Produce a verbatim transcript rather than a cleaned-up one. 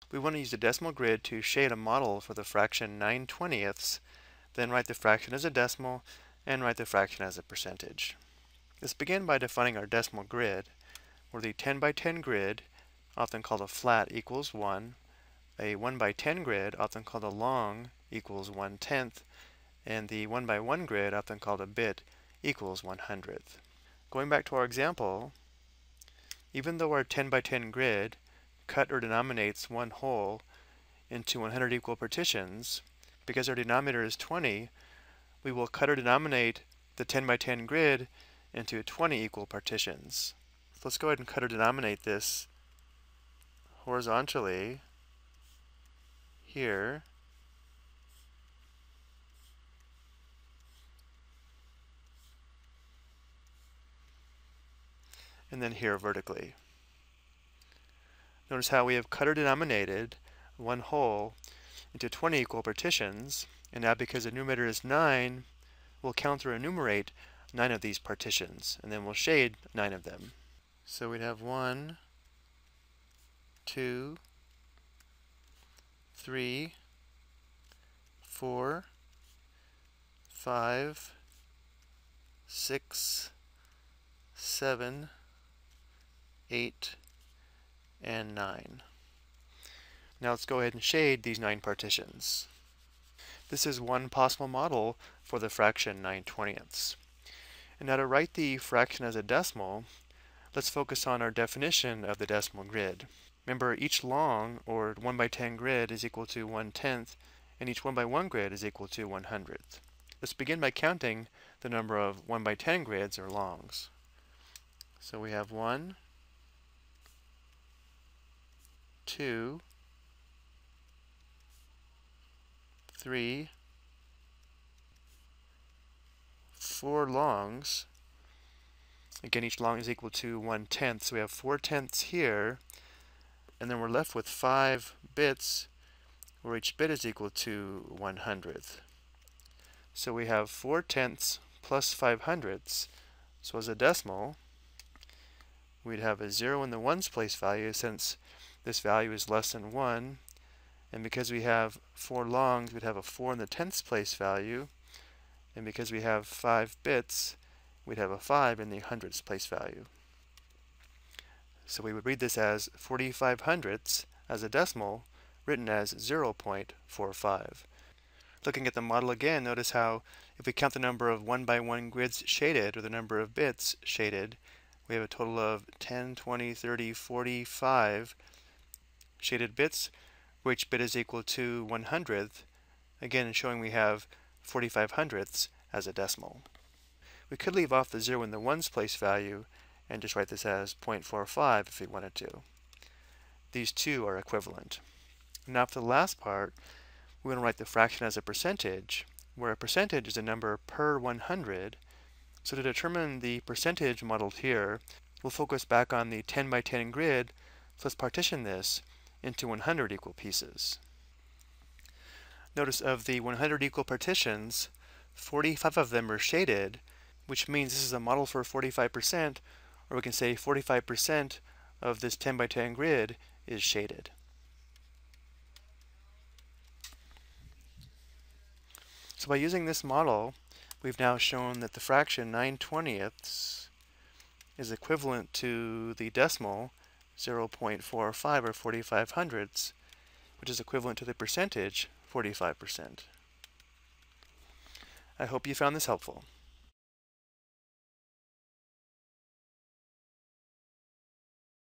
We want to use the decimal grid to shade a model for the fraction nine twentieths, then write the fraction as a decimal and write the fraction as a percentage. Let's begin by defining our decimal grid, where the ten by ten grid, often called a flat, equals one, a one by ten grid, often called a long, equals one tenth, and the one by one grid, often called a bit, equals one hundredth. Going back to our example, even though our ten by ten grid cut or denominates one whole into one hundred equal partitions, because our denominator is twenty, we will cut or denominate the ten by ten grid into twenty equal partitions. So let's go ahead and cut or denominate this horizontally here, and then here vertically. Notice how we have cut or denominated one whole into twenty equal partitions, and now because the numerator is nine, we'll counter enumerate nine of these partitions, and then we'll shade nine of them. So we'd have one, two, three, four, five, six, seven, eight, and nine. Now let's go ahead and shade these nine partitions. This is one possible model for the fraction nine twentieths. And now to write the fraction as a decimal, let's focus on our definition of the decimal grid. Remember, each long, or one by ten grid is equal to one tenth, and each one by one grid is equal to one hundredth. Let's begin by counting the number of one by ten grids, or longs. So we have one, two, three, four longs. Again, each long is equal to one tenth, so we have four tenths here, and then we're left with five bits, where each bit is equal to one hundredth. So we have four tenths plus five hundredths. So as a decimal, we'd have a zero in the ones place value, since this value is less than one, and because we have four longs, we'd have a four in the tenths place value, and because we have five bits, we'd have a five in the hundredths place value. So we would read this as forty-five hundredths as a decimal, written as zero point four five. Looking at the model again, notice how if we count the number of one by one grids shaded, or the number of bits shaded, we have a total of ten, twenty, thirty, forty-five shaded bits, where each bit is equal to one hundredth, again showing we have forty-five hundredths as a decimal. We could leave off the zero in the ones place value and just write this as zero point four five if we wanted to. These two are equivalent. Now for the last part, we want to write the fraction as a percentage, where a percentage is a number per one hundred. So to determine the percentage modeled here, we'll focus back on the ten by ten grid, so let's partition this into one hundred equal pieces. Notice of the one hundred equal partitions, forty-five of them are shaded, which means this is a model for forty-five percent, or we can say forty-five percent of this ten by ten grid is shaded. So by using this model, we've now shown that the fraction nine twentieths is equivalent to the decimal zero point four five, or forty-five hundredths, which is equivalent to the percentage forty-five percent. I hope you found this helpful.